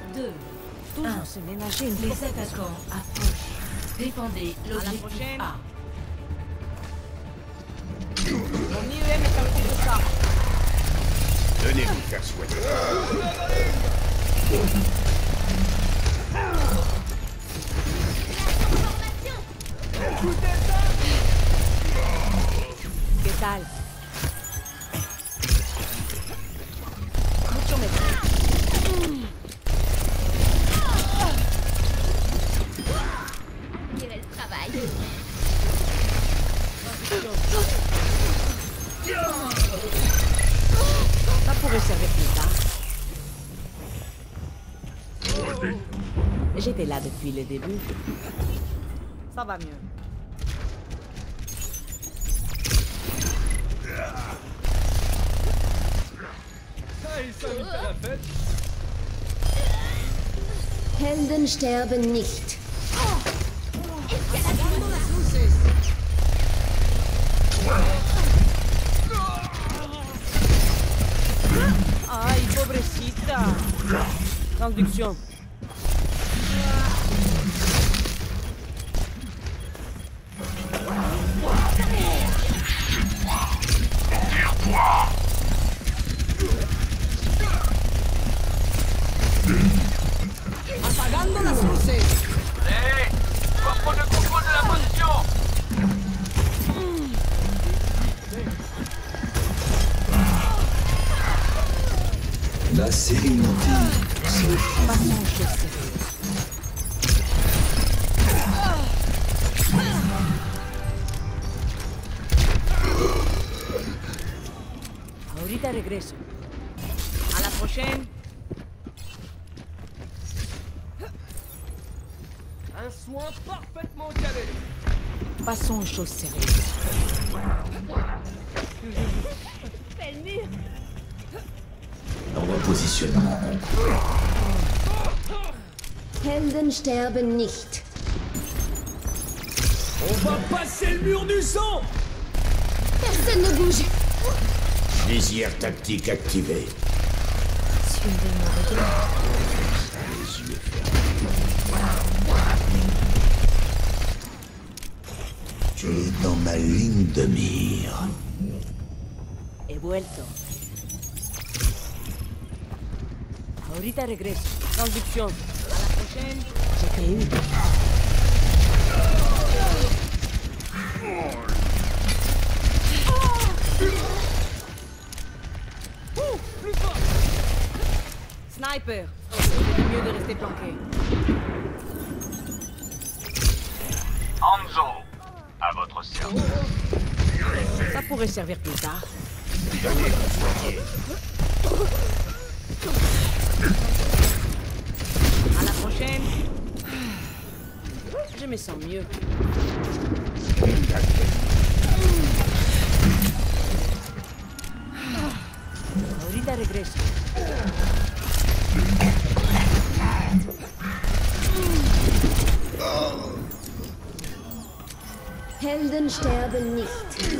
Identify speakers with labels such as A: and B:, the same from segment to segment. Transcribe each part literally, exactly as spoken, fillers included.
A: deux,
B: Toujours se ménager une
A: les attaquants approchent. Défendez l'objectif A.
C: Venez vous faire soigner.
B: ¿Qué tal? Mucho mejor.
D: Quel est le travail?
B: Ça pourrait servir plus tard. J'étais là depuis le début. Ça va mieux.
D: Helden sterben nicht.
B: Ay, pobrecita. Transducción. Apagando las luces.
E: Hey, reprends le contrôle de la position.
F: La sérénité s'offre à vous.
B: Ahorita regreso. A la prochaine.
E: Un soin parfaitement calé.
B: Passons aux choses sérieuses.
D: Fais le mur.
F: Repositionnement.
D: Helden sterben nicht.
E: On va passer le mur du sang.
D: Personne ne bouge.
C: Désir tactique activé.
D: Suivez-moi.
C: Les yeux fermés. Tu es dans ma ligne de mire.
B: He vuelto. Ahorita regreso. Transducción. A la prochaine. J'étais eu. Sniper. C'est mieux de rester planqué.
E: Hanzo, à votre service.
B: Ça pourrait servir plus tard. À la prochaine. Je me sens mieux. Ahorita regreso.
D: Helden sterben nicht.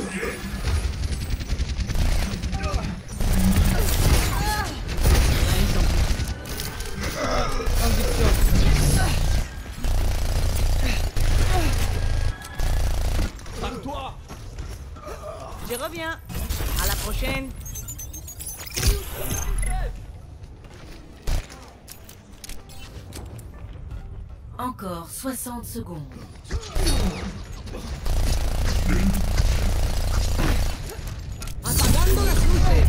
E: Par-toi.
B: Je reviens. À la prochaine.
A: Encore soixante secondes.
B: Apagando las luces.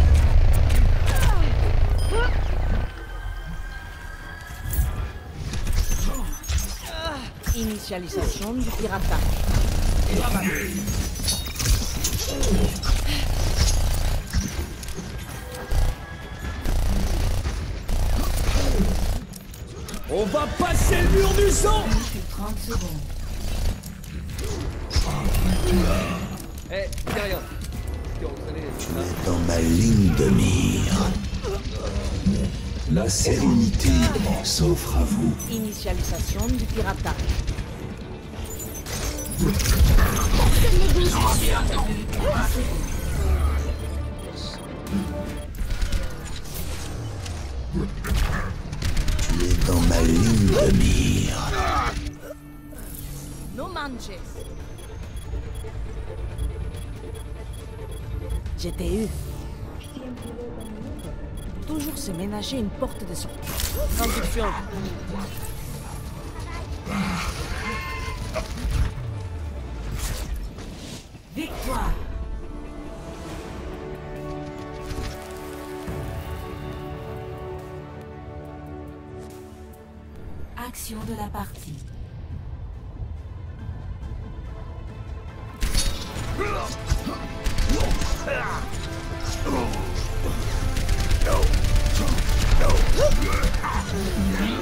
B: Initialisation du piratage.
E: On va passer le mur du sang.
A: trente secondes.
E: Eh, derrière.
C: Dans ma ligne de mire.
F: La sérénité s'offre à vous.
B: Initialisation du piratage.
C: Tu Tu es dans ma ligne de mire.
B: No manches. Je t'ai eu. Toujours se ménager une porte de sortie. Construction.
A: Victoire. Action de la partie.
E: No.